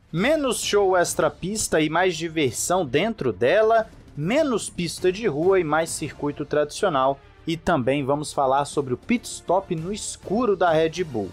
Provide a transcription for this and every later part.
Menos show extra pista e mais diversão dentro dela, menos pista de rua e mais circuito tradicional. E também vamos falar sobre o pit stop no escuro da Red Bull.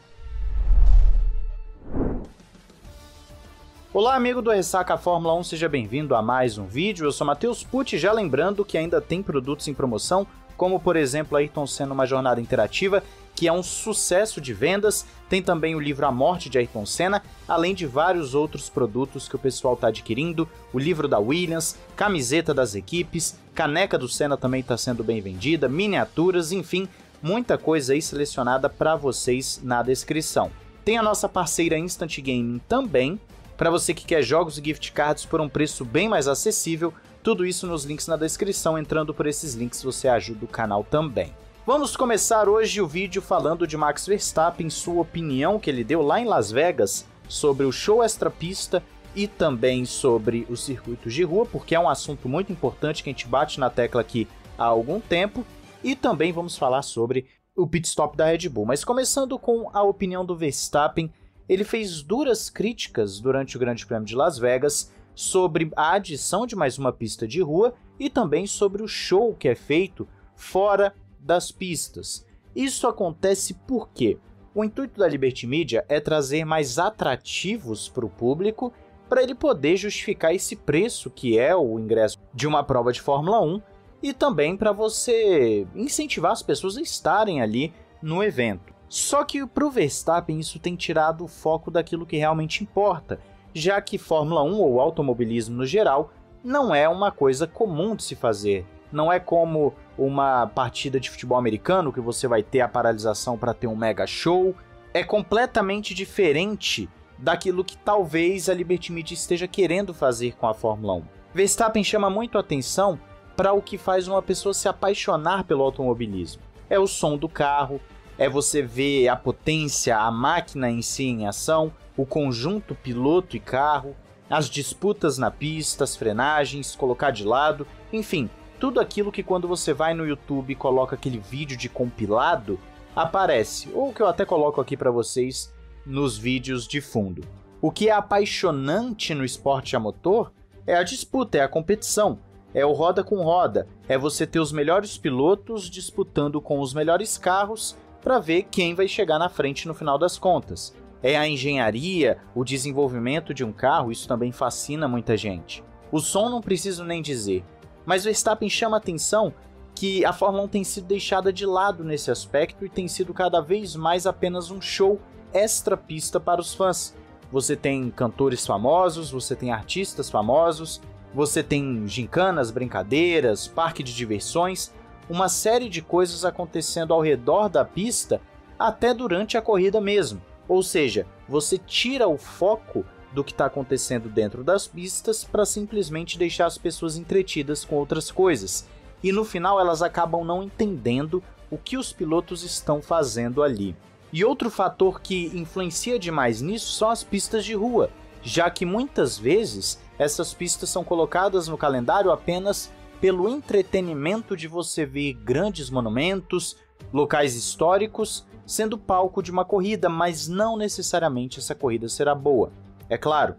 Olá, amigo do Ressaca Fórmula 1, seja bem-vindo a mais um vídeo. Eu sou Matheus Pucci, já lembrando que ainda tem produtos em promoção, como por exemplo a Ayrton Senna Uma Jornada Interativa, que é um sucesso de vendas. Tem também o livro A Morte de Ayrton Senna, além de vários outros produtos que o pessoal está adquirindo, o livro da Williams, camiseta das equipes, caneca do Senna também está sendo bem vendida, miniaturas, enfim, muita coisa aí selecionada para vocês na descrição. Tem a nossa parceira Instant Gaming também, para você que quer jogos e gift cards por um preço bem mais acessível, tudo isso nos links na descrição. Entrando por esses links você ajuda o canal também. Vamos começar hoje o vídeo falando de Max Verstappen, sua opinião que ele deu lá em Las Vegas sobre o show extra pista e também sobre os circuitos de rua, porque é um assunto muito importante que a gente bate na tecla aqui há algum tempo, e também vamos falar sobre o pit stop da Red Bull. Mas começando com a opinião do Verstappen, ele fez duras críticas durante o Grande Prêmio de Las Vegas sobre a adição de mais uma pista de rua e também sobre o show que é feito fora das pistas. Isso acontece porque o intuito da Liberty Media é trazer mais atrativos para o público, para ele poder justificar esse preço que é o ingresso de uma prova de Fórmula 1 e também para você incentivar as pessoas a estarem ali no evento. Só que para o Verstappen isso tem tirado o foco daquilo que realmente importa, já que Fórmula 1 ou automobilismo no geral não é uma coisa comum de se fazer. Não é como uma partida de futebol americano que você vai ter a paralisação para ter um mega show. É completamente diferente daquilo que talvez a Liberty Media esteja querendo fazer com a Fórmula 1. Verstappen chama muito a atenção para o que faz uma pessoa se apaixonar pelo automobilismo. É o som do carro, é você ver a potência, a máquina em si em ação, o conjunto piloto e carro, as disputas na pista, as frenagens, colocar de lado, enfim, tudo aquilo que quando você vai no YouTube e coloca aquele vídeo de compilado, aparece, ou que eu até coloco aqui para vocês nos vídeos de fundo. O que é apaixonante no esporte a motor é a disputa, é a competição, é o roda com roda, é você ter os melhores pilotos disputando com os melhores carros para ver quem vai chegar na frente no final das contas. É a engenharia, o desenvolvimento de um carro, isso também fascina muita gente. O som não preciso nem dizer, mas o Verstappen chama a atenção que a Fórmula 1 tem sido deixada de lado nesse aspecto e tem sido cada vez mais apenas um show extra pista para os fãs. Você tem cantores famosos, você tem artistas famosos, você tem gincanas, brincadeiras, parque de diversões, uma série de coisas acontecendo ao redor da pista até durante a corrida mesmo. Ou seja, você tira o foco do que está acontecendo dentro das pistas para simplesmente deixar as pessoas entretidas com outras coisas. E no final elas acabam não entendendo o que os pilotos estão fazendo ali. E outro fator que influencia demais nisso são as pistas de rua, já que muitas vezes essas pistas são colocadas no calendário apenas pelo entretenimento de você ver grandes monumentos, locais históricos, sendo palco de uma corrida, mas não necessariamente essa corrida será boa. É claro,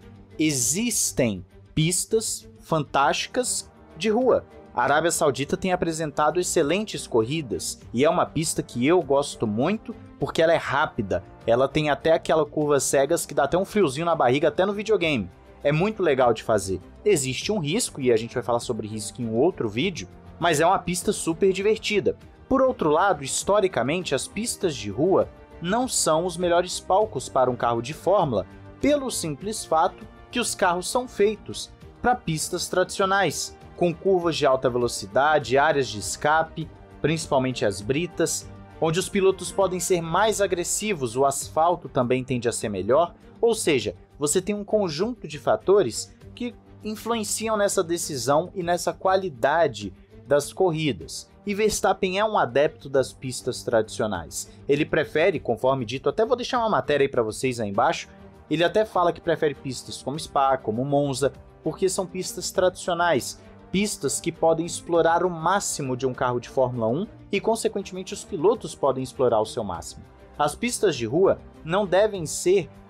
existem pistas fantásticas de rua. A Arábia Saudita tem apresentado excelentes corridas e é uma pista que eu gosto muito porque ela é rápida. Ela tem até aquela curva cegas que dá até um friozinho na barriga até no videogame. É muito legal de fazer. Existe um risco, e a gente vai falar sobre risco em um outro vídeo, mas é uma pista super divertida. Por outro lado, historicamente, as pistas de rua não são os melhores palcos para um carro de Fórmula, pelo simples fato que os carros são feitos para pistas tradicionais, com curvas de alta velocidade, áreas de escape, principalmente as britas, onde os pilotos podem ser mais agressivos, o asfalto também tende a ser melhor, ou seja, você tem um conjunto de fatores que influenciam nessa decisão e nessa qualidade das corridas. E Verstappen é um adepto das pistas tradicionais. Ele prefere, conforme dito, até vou deixar uma matéria aí para vocês aí embaixo, ele até fala que prefere pistas como Spa, como Monza, porque são pistas tradicionais, pistas que podem explorar o máximo de um carro de Fórmula 1 e, consequentemente, os pilotos podem explorar o seu máximo. As pistas de rua não devem ser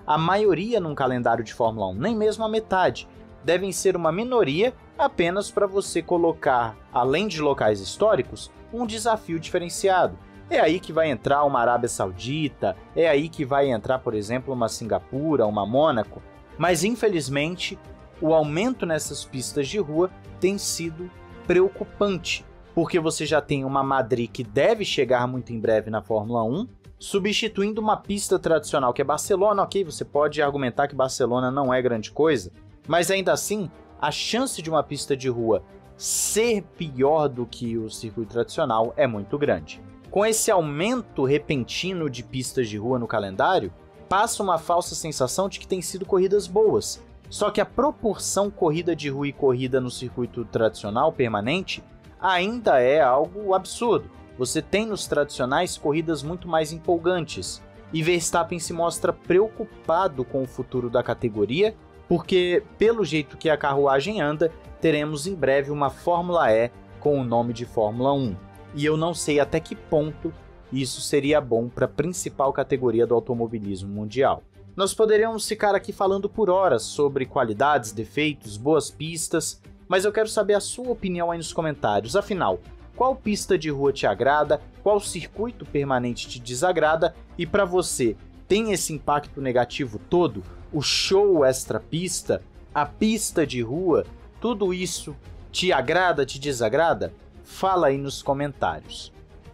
a maioria num calendário de Fórmula 1, nem mesmo a metade. Devem ser uma minoria apenas para você colocar, além de locais históricos, um desafio diferenciado. É aí que vai entrar uma Arábia Saudita, é aí que vai entrar, por exemplo, uma Singapura, uma Mônaco. Mas, infelizmente, o aumento nessas pistas de rua tem sido preocupante, porque você já tem uma Madrid que deve chegar muito em breve na Fórmula 1, substituindo uma pista tradicional que é Barcelona. Ok, você pode argumentar que Barcelona não é grande coisa, mas ainda assim, a chance de uma pista de rua ser pior do que o circuito tradicional é muito grande. Com esse aumento repentino de pistas de rua no calendário, passa uma falsa sensação de que tem sido corridas boas. Só que a proporção corrida de rua e corrida no circuito tradicional permanente ainda é algo absurdo. Você tem nos tradicionais corridas muito mais empolgantes. E Verstappen se mostra preocupado com o futuro da categoria, porque, pelo jeito que a carruagem anda, teremos em breve uma Fórmula E com o nome de Fórmula 1. E eu não sei até que ponto isso seria bom para a principal categoria do automobilismo mundial. Nós poderíamos ficar aqui falando por horas sobre qualidades, defeitos, boas pistas, mas eu quero saber a sua opinião aí nos comentários. Afinal, qual pista de rua te agrada, qual circuito permanente te desagrada, e para você, tem esse impacto negativo todo? O show extra-pista, a pista de rua, tudo isso te agrada, te desagrada? Fala aí nos comentários.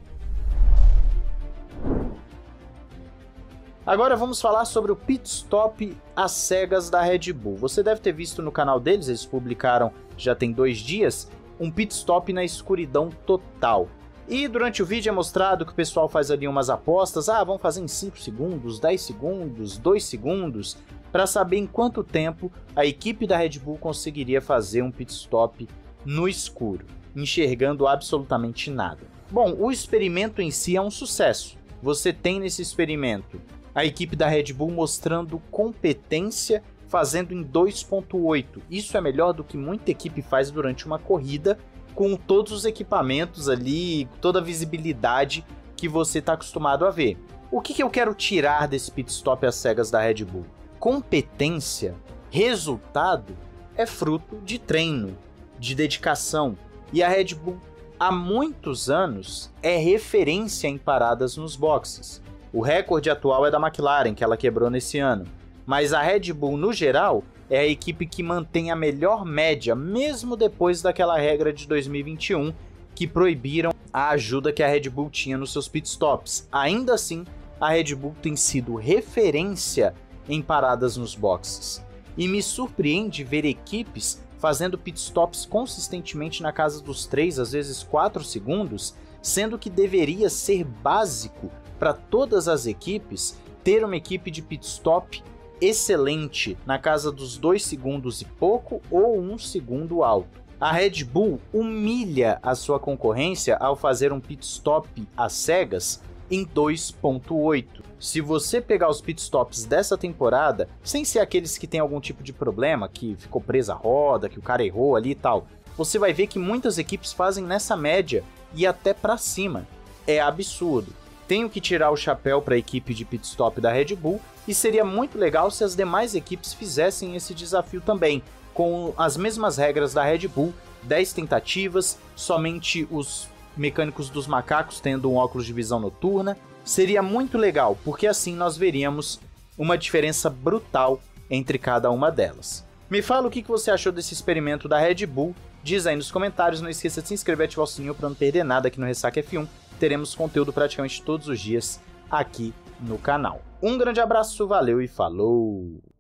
Agora vamos falar sobre o pit stop às cegas da Red Bull. Você deve ter visto no canal deles, eles publicaram já tem 2 dias, um pit stop na escuridão total. E durante o vídeo é mostrado que o pessoal faz ali umas apostas, vamos fazer em 5 segundos, 10 segundos, 2 segundos, para saber em quanto tempo a equipe da Red Bull conseguiria fazer um pit stop no escuro, enxergando absolutamente nada. Bom, o experimento em si é um sucesso. Você tem nesse experimento a equipe da Red Bull mostrando competência, fazendo em 2.8. Isso é melhor do que muita equipe faz durante uma corrida, com todos os equipamentos ali, toda a visibilidade que você está acostumado a ver. O que eu quero tirar desse pit stop às cegas da Red Bull? Competência, resultado, é fruto de treino, de dedicação. E a Red Bull, há muitos anos, é referência em paradas nos boxes. O recorde atual é da McLaren, que ela quebrou nesse ano. Mas a Red Bull, no geral, é a equipe que mantém a melhor média, mesmo depois daquela regra de 2021, que proibiram a ajuda que a Red Bull tinha nos seus pitstops. Ainda assim, a Red Bull tem sido referência em paradas nos boxes. E me surpreende ver equipes fazendo pitstops consistentemente na casa dos 3, às vezes 4 segundos, sendo que deveria ser básico para todas as equipes ter uma equipe de pitstop excelente, na casa dos 2 segundos e pouco ou 1 segundo alto. A Red Bull humilha a sua concorrência ao fazer um pitstop às cegas em 2.8. Se você pegar os pitstops dessa temporada, sem ser aqueles que tem algum tipo de problema, que ficou presa a roda, que o cara errou ali e tal, você vai ver que muitas equipes fazem nessa média e até para cima. É absurdo. Tenho que tirar o chapéu para a equipe de pitstop da Red Bull, e seria muito legal se as demais equipes fizessem esse desafio também, com as mesmas regras da Red Bull, 10 tentativas, somente os mecânicos dos macacos tendo um óculos de visão noturna. Seria muito legal, porque assim nós veríamos uma diferença brutal entre cada uma delas. Me fala o que você achou desse experimento da Red Bull, diz aí nos comentários, não esqueça de se inscrever e ativar o sininho para não perder nada aqui no Ressaca F1, teremos conteúdo praticamente todos os dias aqui no canal. Um grande abraço, valeu e falou!